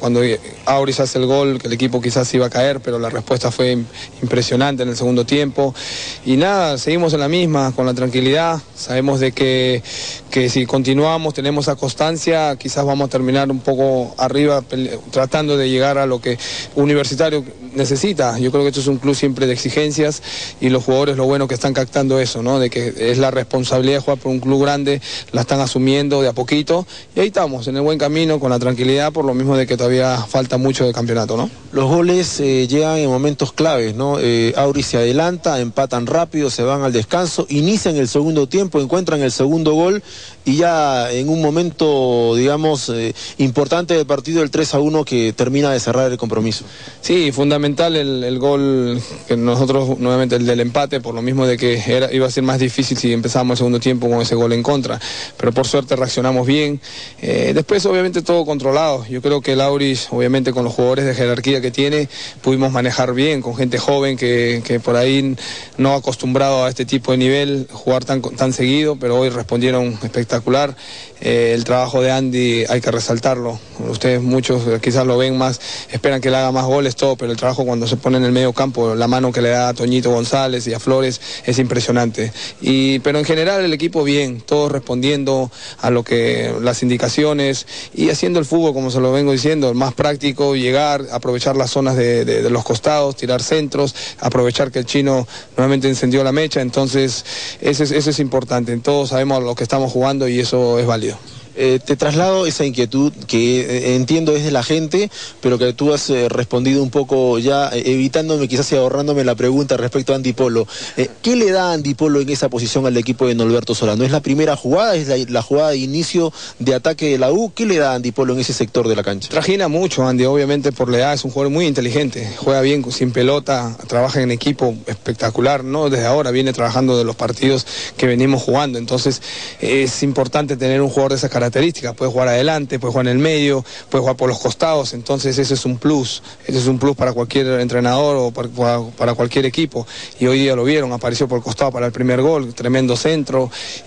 cuando Auris hace el gol, que el equipo quizás iba a caer, pero la respuesta fue impresionante en el segundo tiempo. Y nada, seguimos en la misma, con la tranquilidad. Sabemos de que si continuamos, tenemos esa constancia, quizás vamos a terminar un poco arriba, tratando de llegar a lo que Universitario necesita. Yo creo que esto es un club siempre de exigencias y los jugadores lo bueno que están captando eso, ¿no? De que es la responsabilidad de jugar por un club grande, la están asumiendo de a poquito y ahí estamos, en el buen camino, con la tranquilidad, por lo mismo de que todavía falta mucho de campeonato, ¿no? Los goles llegan en momentos claves, ¿no? Auris se adelanta, empatan rápido, se van al descanso, inician el segundo tiempo, encuentran el segundo gol y ya en un momento, digamos, importante del partido, el 3-1 que termina de cerrar el compromiso. Sí, fundamental el gol que nosotros, nuevamente el del empate, por lo mismo de que iba a ser más difícil si empezábamos el segundo tiempo con ese gol en contra, pero por suerte reaccionamos bien. Después obviamente todo controlado. Yo creo que el Auris, obviamente con los jugadores de jerarquía que tiene, pudimos manejar bien, con gente joven que por ahí no acostumbrado a este tipo de nivel, jugar tan seguido, pero hoy respondieron espectacular. El trabajo de Andy hay que resaltarlo. Ustedes muchos quizás lo ven más, esperan que le haga más goles, todo, pero el trabajo cuando se pone en el medio campo, la mano que le da a Toñito González y a Flores es impresionante. Pero en general el equipo bien, todos respondiendo a lo que las indicaciones y haciendo el fútbol, como se lo vengo diciendo, el más práctico, llegar, aprovechar las zonas de los costados, tirar centros, aprovechar que el chino nuevamente encendió la mecha. Entonces eso es importante. Todos sabemos a lo que estamos jugando y eso es válido. Te traslado esa inquietud que entiendo es de la gente, pero que tú has respondido un poco ya, evitándome quizás y ahorrándome la pregunta respecto a Andy Polo. ¿Qué le da a Andy Polo en esa posición al equipo de Norberto Solano? ¿Es la primera jugada? ¿Es la jugada de inicio de ataque de la U? ¿Qué le da a Andy Polo en ese sector de la cancha? Trajina mucho Andy, obviamente por la edad, es un jugador muy inteligente, juega bien sin pelota, trabaja en equipo espectacular, ¿no? Desde ahora viene trabajando de los partidos que venimos jugando, entonces es importante tener un jugador de esa características, puede jugar adelante, puede jugar en el medio, puede jugar por los costados, entonces ese es un plus para cualquier entrenador o para cualquier equipo, y hoy día lo vieron, apareció por el costado para el primer gol, tremendo centro,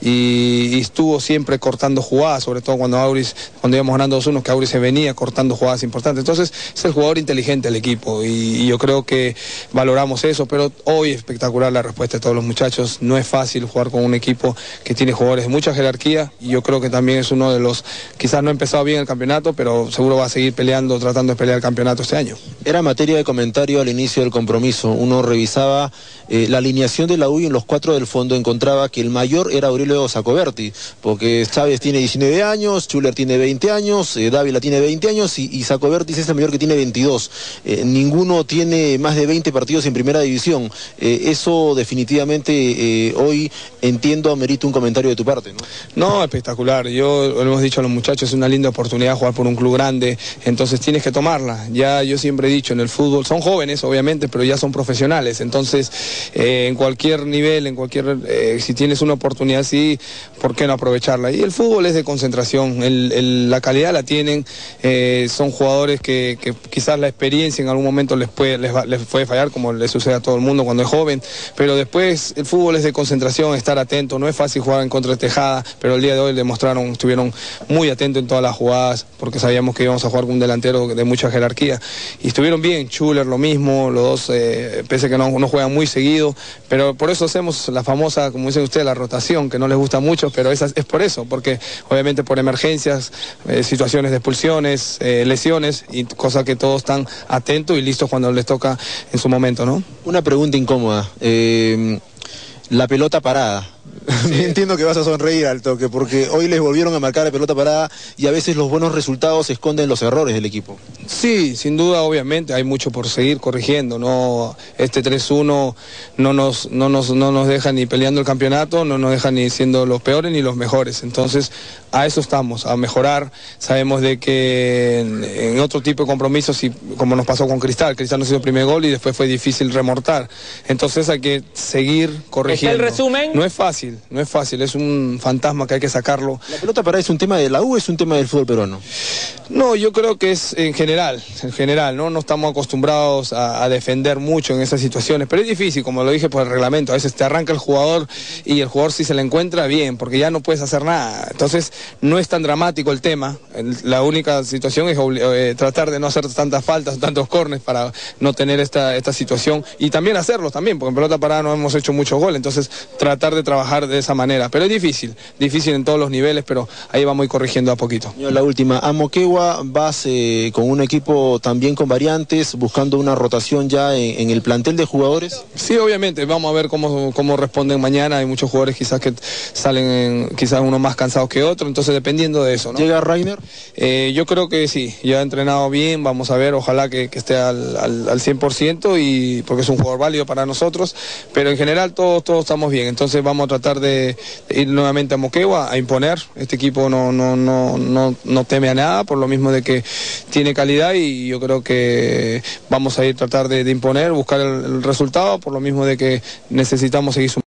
y estuvo siempre cortando jugadas, sobre todo cuando íbamos ganando 2-1, que Auris se venía cortando jugadas importantes, entonces es el jugador inteligente del equipo, y yo creo que valoramos eso, pero hoy espectacular la respuesta de todos los muchachos, no es fácil jugar con un equipo que tiene jugadores de mucha jerarquía, y yo creo que también es uno de los, quizás no ha empezado bien el campeonato, pero seguro va a seguir peleando, tratando de pelear el campeonato este año. Era materia de comentario al inicio del compromiso, uno revisaba la alineación de la U y en los 4 del fondo encontraba que el mayor era Aurelio Saccoberti, porque Chávez tiene 19 años, Schuller tiene 20 años, Dávila tiene 20 años y Saccoberti es el mayor que tiene 22. Ninguno tiene más de 20 partidos en primera división. Eso definitivamente hoy entiendo amerita un comentario de tu parte, ¿no? No, espectacular. Yo lo hemos dicho a los muchachos, es una linda oportunidad jugar por un club grande, entonces tienes que tomarla. Ya yo siempre he dicho, en el fútbol son jóvenes obviamente, pero ya son profesionales, entonces en cualquier nivel, si tienes una oportunidad así, ¿por qué no aprovecharla? Y el fútbol es de concentración, la calidad la tienen, son jugadores que quizás la experiencia en algún momento les puede fallar, como le sucede a todo el mundo cuando es joven, pero después el fútbol es de concentración, estar atento, no es fácil jugar en contra de Tejada, pero el día de hoy estuvieron muy atentos en todas las jugadas, porque sabíamos que íbamos a jugar con un delantero de mucha jerarquía, y estuvieron bien. Schuller lo mismo, los dos, pese a que no juegan muy seguido, pero por eso hacemos la famosa, como dicen ustedes, la rotación, que no les gusta mucho, pero es por eso, porque obviamente por emergencias, situaciones de expulsiones, lesiones, y cosas que todos están atentos y listos cuando les toca en su momento, ¿no? Una pregunta incómoda, la pelota parada. Sí. Entiendo que vas a sonreír al toque, porque hoy les volvieron a marcar la pelota parada y a veces los buenos resultados esconden los errores del equipo. Sí, sin duda, obviamente, hay mucho por seguir corrigiendo, ¿no? Este 3-1 no nos deja ni peleando el campeonato, no nos deja ni siendo los peores ni los mejores, entonces a eso estamos, a mejorar. Sabemos de que en otro tipo de compromisos, como nos pasó con Cristal nos hizo el primer gol y después fue difícil remontar, entonces hay que seguir corrigiendo. ¿El resumen? No es fácil, es un fantasma que hay que sacarlo. ¿La pelota parada es un tema de la U o es un tema del fútbol peruano? No, yo creo que es en general general, ¿no? No estamos acostumbrados a defender mucho en esas situaciones, pero es difícil, como lo dije por el reglamento, a veces te arranca el jugador y el jugador si se le encuentra bien, porque ya no puedes hacer nada, entonces no es tan dramático el tema, la única situación es tratar de no hacer tantas faltas, tantos córners para no tener esta situación y también hacerlos también, porque en pelota parada no hemos hecho muchos goles, entonces tratar de trabajar de esa manera, pero es difícil en todos los niveles, pero ahí vamos a ir corrigiendo a poquito. La última, a Moquegua vas con un equipo también con variantes, buscando una rotación ya en el plantel de jugadores. Sí, obviamente, vamos a ver cómo responden mañana, hay muchos jugadores quizás que salen, quizás unos más cansados que otros, entonces dependiendo de eso, ¿no? ¿Llega Rainer? Yo creo que sí, ya ha entrenado bien, vamos a ver, ojalá que esté al 100% y porque es un jugador válido para nosotros, pero en general todos estamos bien, entonces vamos a tratar de ir nuevamente a Moquegua a imponer. Este equipo no teme a nada, por lo mismo de que tiene calidad y yo creo que vamos a ir a tratar de imponer, buscar el resultado, por lo mismo de que necesitamos seguir sumando.